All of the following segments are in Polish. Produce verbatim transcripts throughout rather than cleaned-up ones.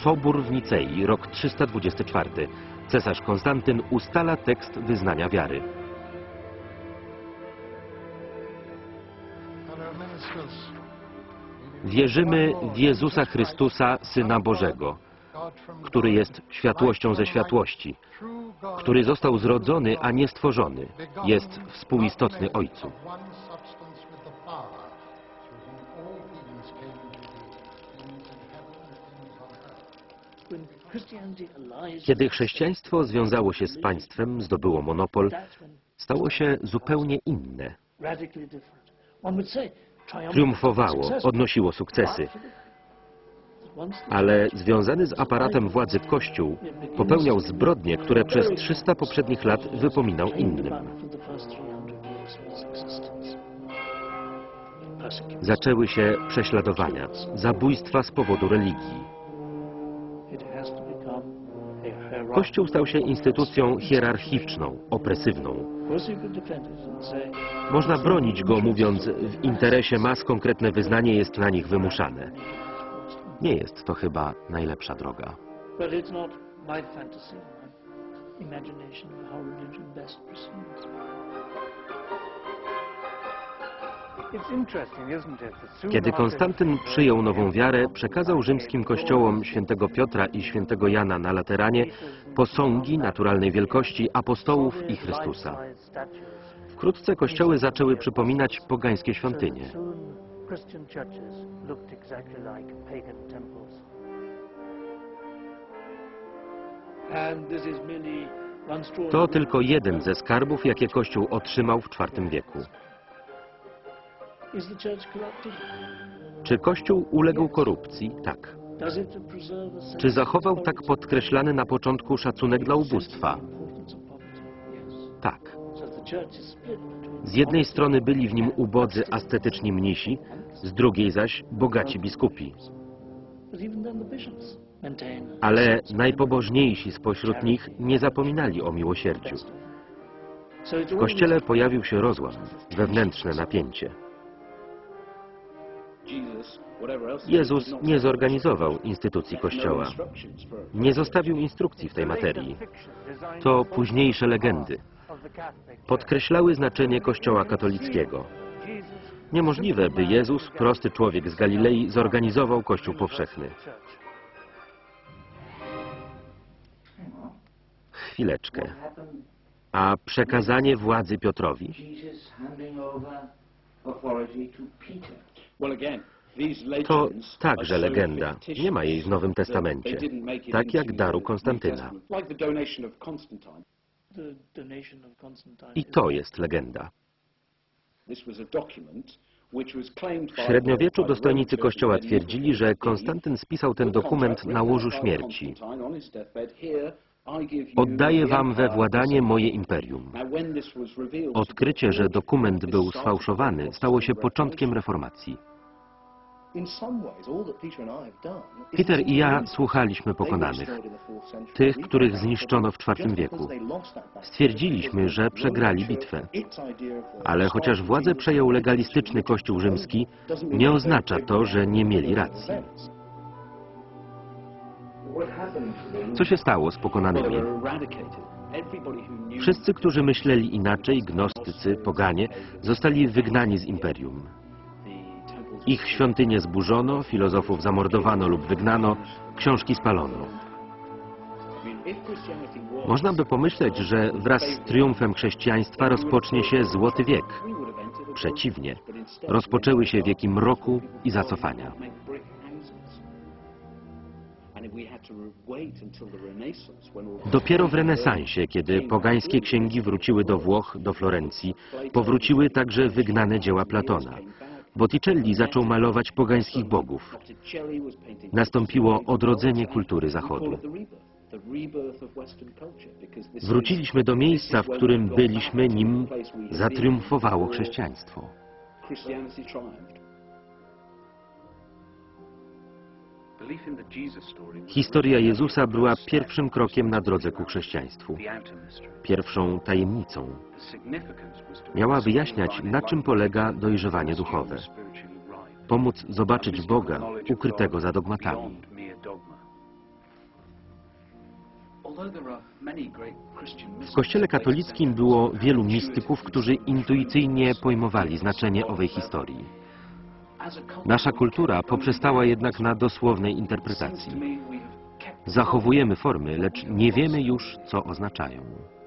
Sobór w Nicei, rok trzysta dwudziesty czwarty. Cesarz Konstantyn ustala tekst wyznania wiary. Wierzymy w Jezusa Chrystusa, Syna Bożego, który jest światłością ze światłości, który został zrodzony, a nie stworzony, jest współistotny Ojcu. Kiedy chrześcijaństwo związało się z państwem, zdobyło monopol, stało się zupełnie inne. Triumfowało, odnosiło sukcesy. Ale związany z aparatem władzy Kościół popełniał zbrodnie, które przez trzysta poprzednich lat wypominał innym. Zaczęły się prześladowania, zabójstwa z powodu religii. Kościół stał się instytucją hierarchiczną, opresywną. Można bronić go, mówiąc, w interesie mas konkretne wyznanie jest na nich wymuszane. Nie jest to chyba najlepsza droga. Kiedy Konstantyn przyjął nową wiarę, przekazał rzymskim kościołom świętego Piotra i świętego Jana na Lateranie posągi naturalnej wielkości apostołów i Chrystusa. Wkrótce kościoły zaczęły przypominać pogańskie świątynie. To tylko jeden ze skarbów, jakie Kościół otrzymał w czwartym wieku. Czy Kościół uległ korupcji? Tak. Czy zachował tak podkreślany na początku szacunek dla ubóstwa? Tak. Z jednej strony byli w nim ubodzy, ascetyczni mnisi, z drugiej zaś bogaci biskupi. Ale najpobożniejsi spośród nich nie zapominali o miłosierdziu. W Kościele pojawił się rozłam, wewnętrzne napięcie. Jezus nie zorganizował instytucji Kościoła. Nie zostawił instrukcji w tej materii. To późniejsze legendy. Podkreślały znaczenie Kościoła katolickiego. Niemożliwe, by Jezus, prosty człowiek z Galilei, zorganizował Kościół powszechny. Chwileczkę. A przekazanie władzy Piotrowi? To także legenda. Nie ma jej w Nowym Testamencie. Tak jak daru Konstantyna. I to jest legenda. W średniowieczu dostojnicy Kościoła twierdzili, że Konstantyn spisał ten dokument na łożu śmierci. Oddaję wam we władanie moje imperium. Odkrycie, że dokument był sfałszowany, stało się początkiem reformacji. Peter i ja słuchaliśmy pokonanych, tych, których zniszczono w czwartym wieku. Stwierdziliśmy, że przegrali bitwę. Ale chociaż władzę przejął legalistyczny Kościół rzymski, nie oznacza to, że nie mieli racji. Co się stało z pokonanymi? Wszyscy, którzy myśleli inaczej, gnostycy, poganie, zostali wygnani z imperium. Ich świątynie zburzono, filozofów zamordowano lub wygnano, książki spalono. Można by pomyśleć, że wraz z triumfem chrześcijaństwa rozpocznie się Złoty Wiek. Przeciwnie, rozpoczęły się wieki mroku i zacofania. Dopiero w renesansie, kiedy pogańskie księgi wróciły do Włoch, do Florencji, powróciły także wygnane dzieła Platona. Botticelli zaczął malować pogańskich bogów. Nastąpiło odrodzenie kultury Zachodu. Wróciliśmy do miejsca, w którym byliśmy, nim zatriumfowało chrześcijaństwo. Historia Jezusa była pierwszym krokiem na drodze ku chrześcijaństwu. Pierwszą tajemnicą. Miała wyjaśniać, na czym polega dojrzewanie duchowe. Pomóc zobaczyć Boga ukrytego za dogmatami. W Kościele katolickim było wielu mistyków, którzy intuicyjnie pojmowali znaczenie owej historii. Nasza kultura poprzestała jednak na dosłownej interpretacji. Zachowujemy formy, lecz nie wiemy już, co oznaczają.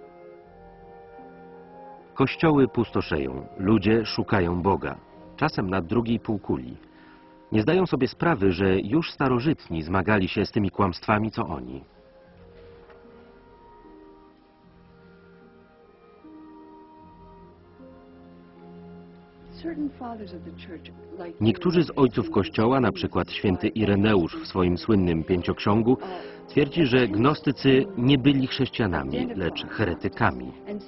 Kościoły pustoszeją, ludzie szukają Boga, czasem na drugiej półkuli. Nie zdają sobie sprawy, że już starożytni zmagali się z tymi kłamstwami, co oni. Niektórzy z ojców Kościoła, na przykład święty Ireneusz w swoim słynnym Pięcioksiągu, twierdzi, że gnostycy nie byli chrześcijanami, lecz heretykami.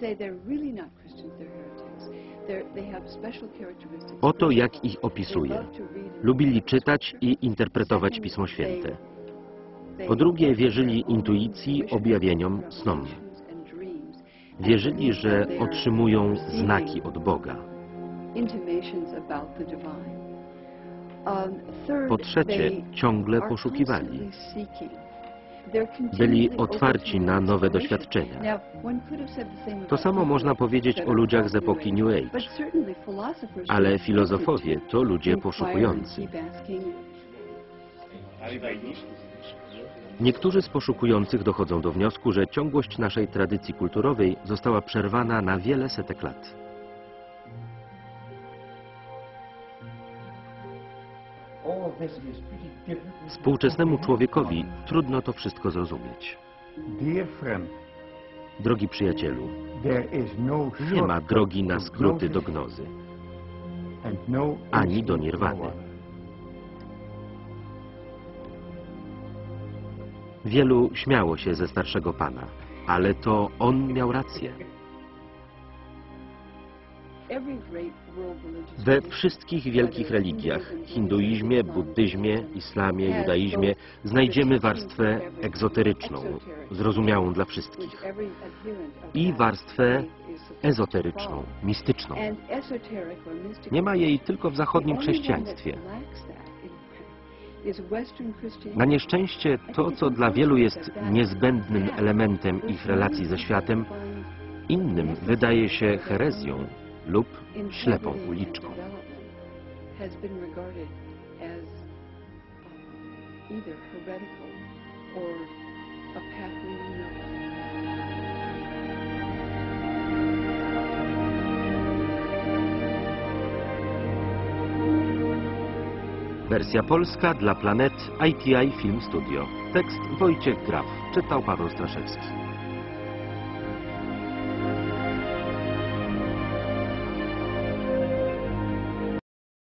Oto jak ich opisuje. Lubili czytać i interpretować Pismo Święte. Po drugie, wierzyli intuicji, objawieniom, snom. Wierzyli, że otrzymują znaki od Boga. Po trzecie, ciągle poszukiwali. Byli otwarci na nowe doświadczenia. To samo można powiedzieć o ludziach z epoki New Age, ale filozofowie to ludzie poszukujący. Niektórzy z poszukujących dochodzą do wniosku, że ciągłość naszej tradycji kulturowej została przerwana na wiele setek lat. Współczesnemu człowiekowi trudno to wszystko zrozumieć. Drogi przyjacielu, nie ma drogi na skróty do gnozy, ani do nirwany. Wielu śmiało się ze starszego pana, ale to on miał rację. We wszystkich wielkich religiach, hinduizmie, buddyzmie, islamie, judaizmie, znajdziemy warstwę egzoteryczną, zrozumiałą dla wszystkich, i warstwę ezoteryczną, mistyczną. Nie ma jej tylko w zachodnim chrześcijaństwie. Na nieszczęście to, co dla wielu jest niezbędnym elementem ich relacji ze światem, innym wydaje się herezją lub ślepą uliczką. Wersja polska dla Planet I T I Film Studio. Tekst Wojciech Graf. Czytał Paweł Straszewski.